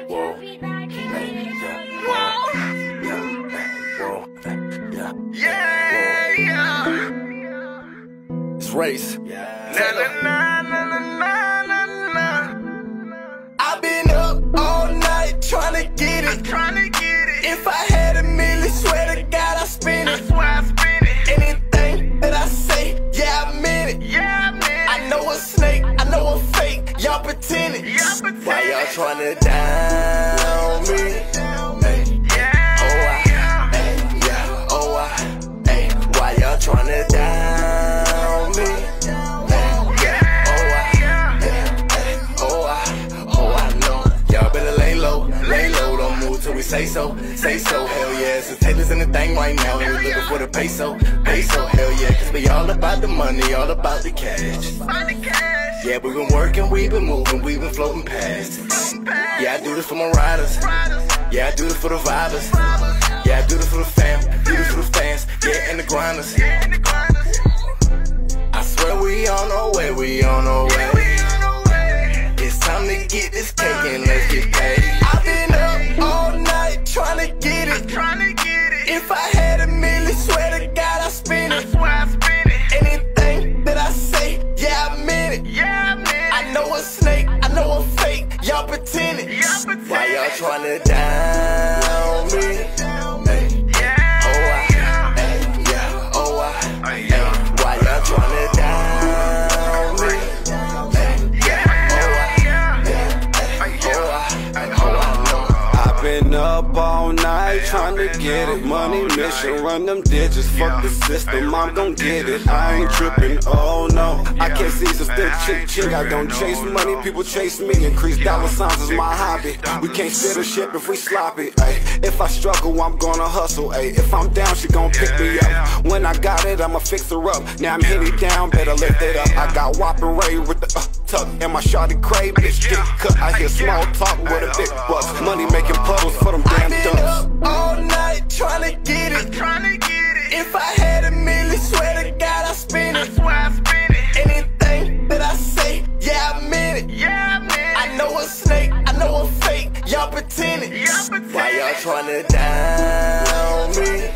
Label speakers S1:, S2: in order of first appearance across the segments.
S1: Whoa. It's race. I've been up all night tryna get it. If I had a million, swear to God I spend it. Anything that I say, yeah I meant it. I know a snake, I know a fake, y'all pretending. Why y'all tryna down me? Why y'all tryna down me? I know. Y'all better lay low, don't move till we say so, hell yeah. It's the Taylor's in the thing right now, and we looking for the peso, hell yeah. Cause we all about the money, all about the cash. Yeah, we been working, we been moving, we been floating past. Yeah, I do this for my riders. Yeah, I do this for the vibers. Yeah, I do this for the fam, do this for the fans. Yeah, and the grinders. I swear we on our way, we on our way. It's time to get this cake and let's get paid. I've been up all night trying to get it. If I had a million, swear to God I spend it. Anything that I say, yeah I meant it. I know a snake, I know a fake, y'all pretending. Why y'all tryna down me? Why y'all tryna down me?
S2: I've been up all night trying to get it. Money mission, run them digits. Fuck the system, I'm gon' get it. I ain't tripping, oh no. I can't see so still chick. I don't chase money, people chase me. Increase dollar signs is my hobby. We can't steer the ship if we sloppy. If I struggle, I'm gonna hustle. If I'm down, she gon' pick me up. When I got it, I'ma fix her up. Now I'm hitting down, better lift it up. I got Whoppin' Ray with the tuck, and my shawty crave, bitch get cut. I hear small talk with a big bucks. Money making puddles for them damn ducks.
S1: Up all night tryna get it. If I had a million, swear to God I spend it. Anything that I say, yeah I meant it. I know a snake, I know a fake, y'all pretending. Why y'all tryna down me?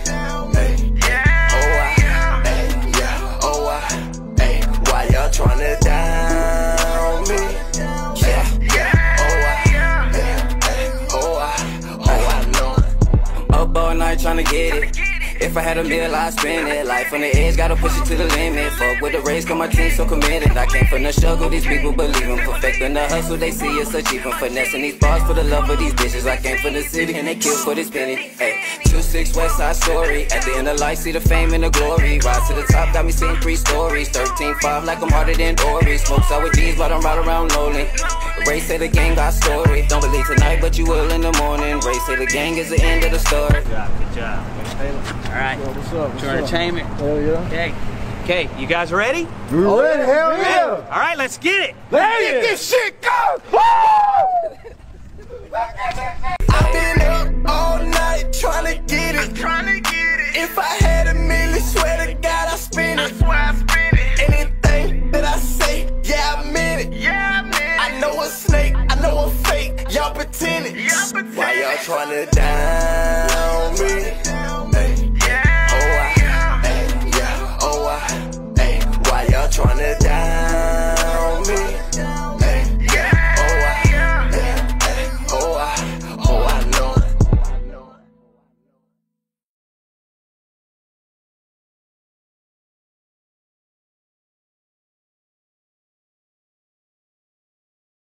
S1: Why y'all tryna down me? I know.
S3: Up all night tryna get it. If I had a meal, I'd spend it. Life on the edge, gotta push it to the limit. Fuck with the race, cause my team so committed. I came from the struggle, these people believe in. Perfecting the hustle, they see us achieving. Finessing these bars for the love of these bitches. I came from the city and they kill for this penny. Hey, 2-6 West Side Story. At the end of life, see the fame and the glory. Rise to the top, got me seeing 3 stories. 13-5, like I'm harder than Ori. Smokes out with G's, but I'm right around lonely. Ray say the gang got story. Don't believe tonight, but you will in the morning. Ray say the gang is the end of the story.
S4: Good job. Alright.
S2: What's up?
S4: True entertainment.
S2: Hell yeah.
S4: Okay, you guys ready?
S2: We're ready, hell yeah.
S4: Alright, let's get it.
S2: Let's get this shit going.
S1: I've been up all night tryna get it. If I had a million, swear to God I spend it. Anything that I say, yeah I meant it. I know a snake, I know a fake, y'all pretending. Why y'all tryna down me? Why y'all tryna down?